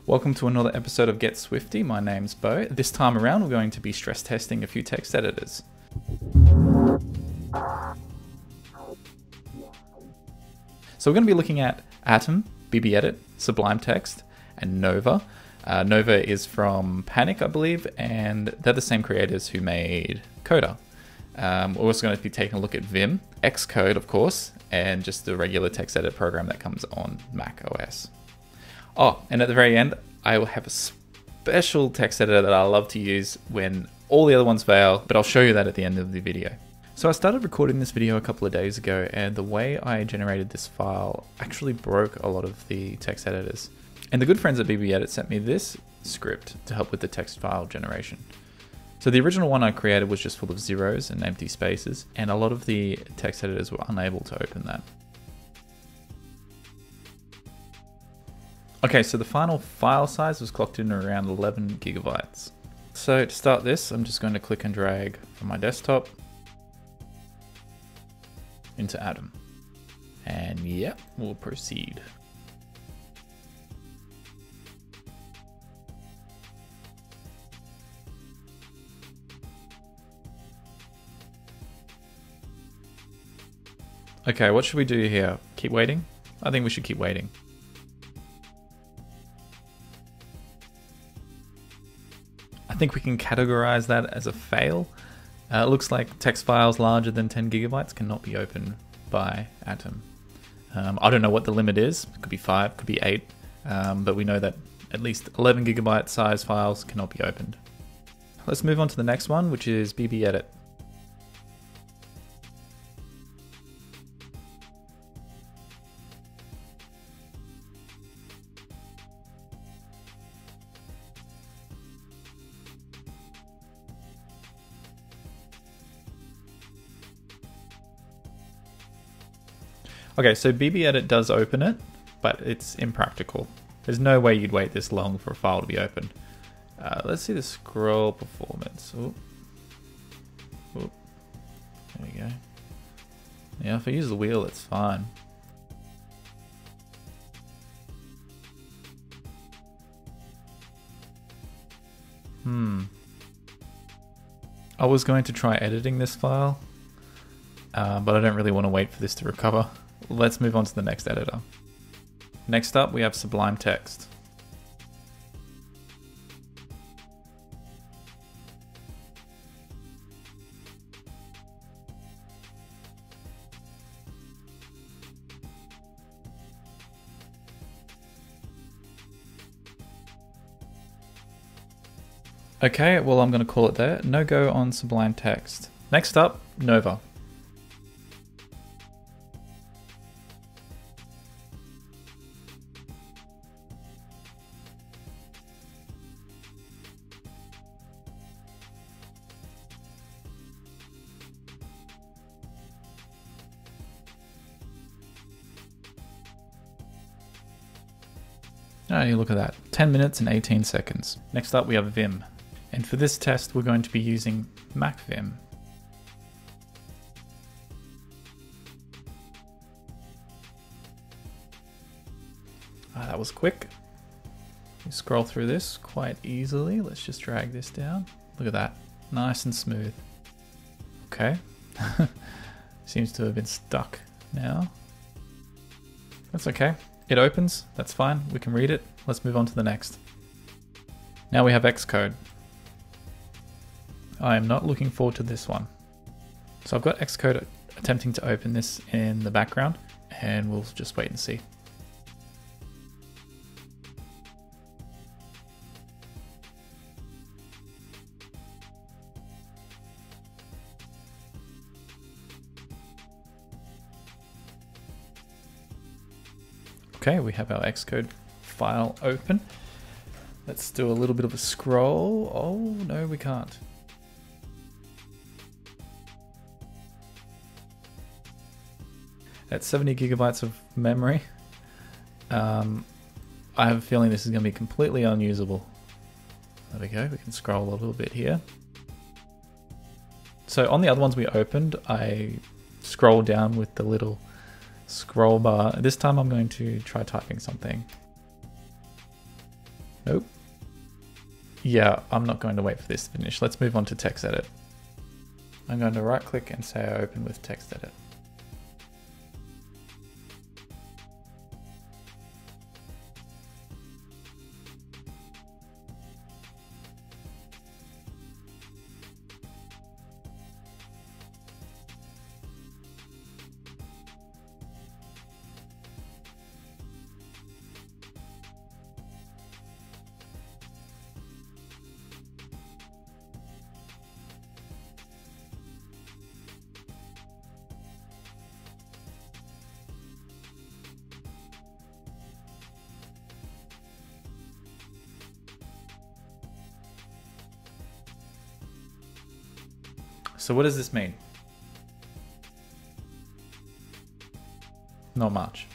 Welcome to another episode of Get Swifty. My name's Bo. This time around we're going to be stress testing a few text editors. So we're going to be looking at Atom, BBEdit, Sublime Text, and Nova. Nova is from Panic, I believe, and they're the same creators who made Coda. We're also going to be taking a look at Vim, Xcode, of course, and just the regular text edit program that comes on macOS. Oh, and at the very end, I will have a special text editor that I love to use when all the other ones fail, but I'll show you that at the end of the video. So I started recording this video a couple of days ago, and the way I generated this file actually broke a lot of the text editors. And the good friends at BBEdit sent me this script to help with the text file generation. So the original one I created was just full of zeros and empty spaces, and a lot of the text editors were unable to open that. Okay, so the final file size was clocked in around 11 gigabytes. So to start this, I'm just going to click and drag from my desktop into Atom. And yeah, we'll proceed. Okay, what should we do here? Keep waiting? I think we should keep waiting. I think we can categorize that as a fail. It looks like text files larger than 10 gigabytes cannot be opened by Atom. I don't know what the limit is. It could be 5, could be 8, but we know that at least 11 gigabyte size files cannot be opened. Let's move on to the next one, which is BBEdit. Okay, so BBEdit does open it, but it's impractical. There's no way you'd wait this long for a file to be opened. Let's see the scroll performance. Oop. Oop. There we go. Yeah, if I use the wheel, it's fine. I was going to try editing this file, but I don't really want to wait for this to recover. Let's move on to the next editor. Next up, we have Sublime Text. Okay, well, I'm going to call it there. No go on Sublime Text. Next up, Nova. Oh, look at that. 10 minutes and 18 seconds. Next up, we have Vim. And for this test, we're going to be using MacVim. That was quick. You scroll through this quite easily. Let's just drag this down. Look at that. Nice and smooth. Okay. Seems to have been stuck now. That's okay. It opens. That's fine. We can read it. Let's move on to the next. Now we have Xcode. I am not looking forward to this one. So I've got Xcode attempting to open this in the background, and we'll just wait and see. Okay, we have our Xcode file open. Let's do a little bit of a scroll. Oh, no, we can't. At 70 gigabytes of memory, I have a feeling this is going to be completely unusable. There we go, we can scroll a little bit here. So on the other ones we opened, I scrolled down with the little scroll bar. This time I'm going to try typing something. Nope. Yeah, I'm not going to wait for this to finish. Let's move on to TextEdit. I'm going to right click and say open with TextEdit. So what does this mean? Not much.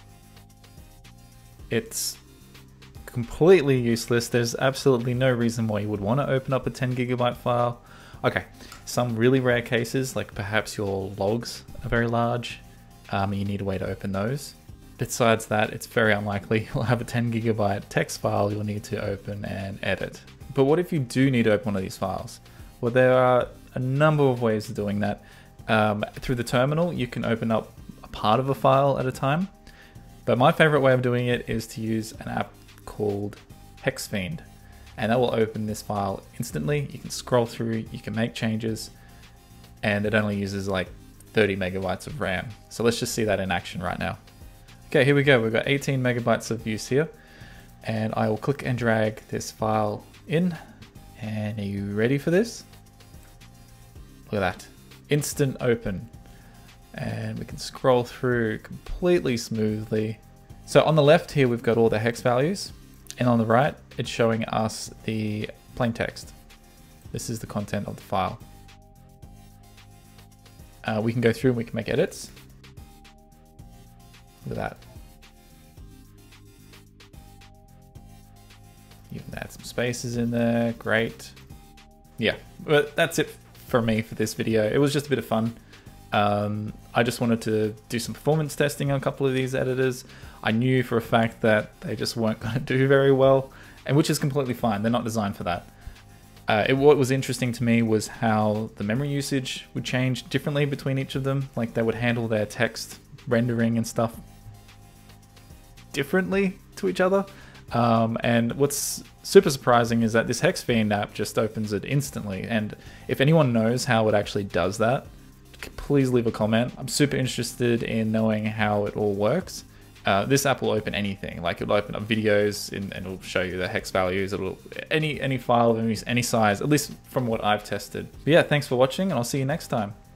It's completely useless. There's absolutely no reason why you would want to open up a 10 gigabyte file. Okay, some really rare cases, like perhaps your logs are very large, and you need a way to open those. Besides that, it's very unlikely you'll have a 10 gigabyte text file you'll need to open and edit. But what if you do need to open one of these files? Well, there are a number of ways of doing that. Through the terminal, you can open up a part of a file at a time. But my favorite way of doing it is to use an app called Xcode, and that will open this file instantly. You can scroll through, you can make changes, and it only uses like 30 megabytes of RAM. So let's just see that in action right now. Okay, here we go. We've got 18 megabytes of use here, and I will click and drag this file in. And are you ready for this? Look at that, instant open. And we can scroll through completely smoothly. So on the left here, we've got all the hex values, and on the right, it's showing us the plain text. This is the content of the file. We can go through and we can make edits. Look at that. You can add some spaces in there, great. Yeah, but that's it for me for this video. It was just a bit of fun. I just wanted to do some performance testing on a couple of these editors. I knew for a fact that they just weren't going to do very well, and which is completely fine. They're not designed for that. What was interesting to me was how the memory usage would change differently between each of them. Like they would handle their text rendering and stuff differently to each other. And what's super surprising is that this Xcode app just opens it instantly. And if anyone knows how it actually does that, please leave a comment. I'm super interested in knowing how it all works. This app will open anything. Like it'll open up videos and it'll show you the hex values. It'll any file of any size, at least from what I've tested. But yeah, thanks for watching, and I'll see you next time.